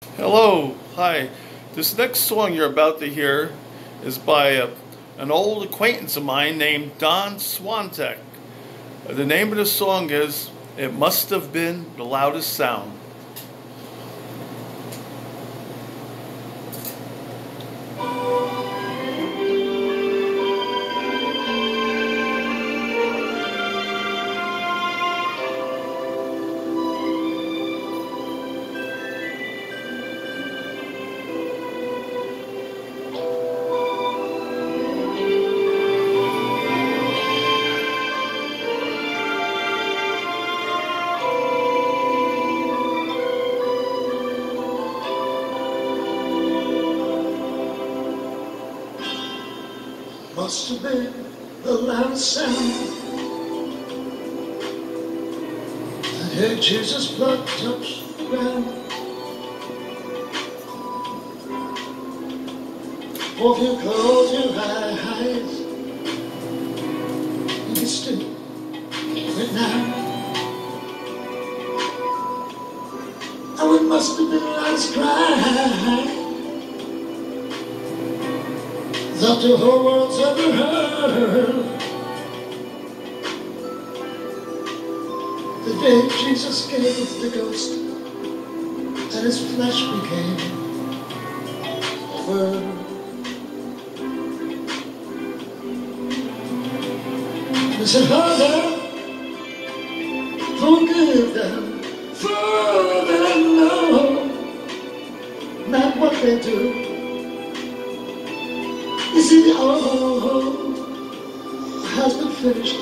Hello, hi. This next song you're about to hear is by an old acquaintance of mine named Don Swantek. The name of the song is It Must Have Been the Loudest Sound. Must have been the loudest sound that heard Jesus' blood touch the ground. For if you close your eyes, you can still hear it now. Oh, it must have been the loudest cry that the whole world's ever heard. The day Jesus gave up the ghost and his flesh became a word. And he said, Father, forgive them, for they know not what they do. You see, the old has been finished.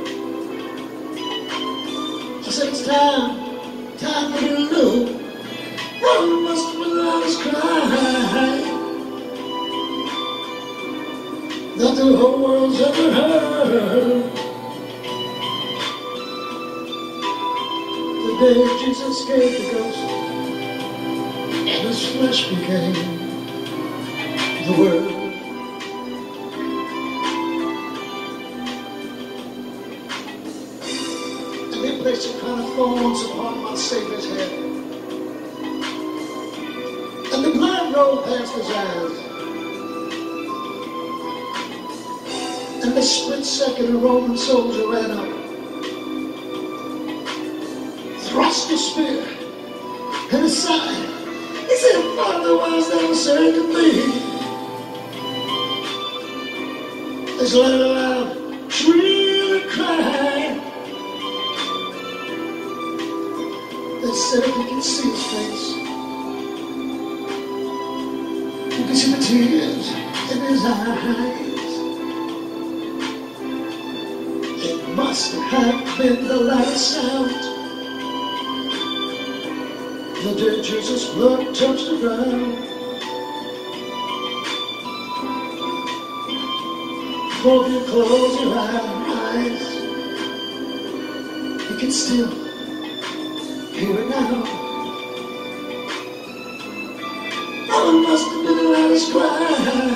I said it's time for you to know. Oh, it must have been the loudest cry that the whole world's ever heard. The day Jesus gave the ghost and his flesh became the Word. They placed a crown of thorns upon my Savior's head, and the blind rolled past his eyes. And the split second, a Roman soldier ran up, thrust a spear in his side. He said, Father, why is thou forsaken me? They let it out, shrill and cry. They said if you can see his face, you can see the tears in his eyes. It must have been the loudest sound the day Jesus' blood touched the ground. For if you close your eyes, you can still hear it now. Oh, it must have been the loudest cry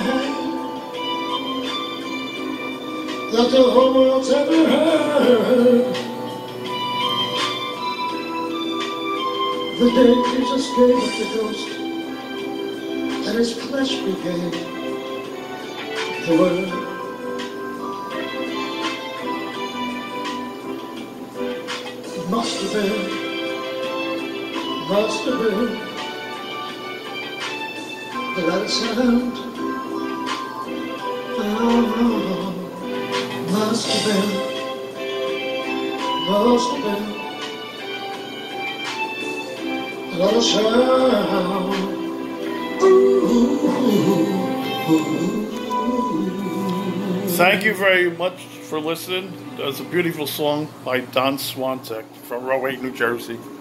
that the whole world's ever heard. The day Jesus gave up the ghost and his flesh became the Word. It must have been the loudest sound. Oh, must have been the loudest sound. Thank you very much for listening. That's a beautiful song by Don Swantek from Row 8, New Jersey.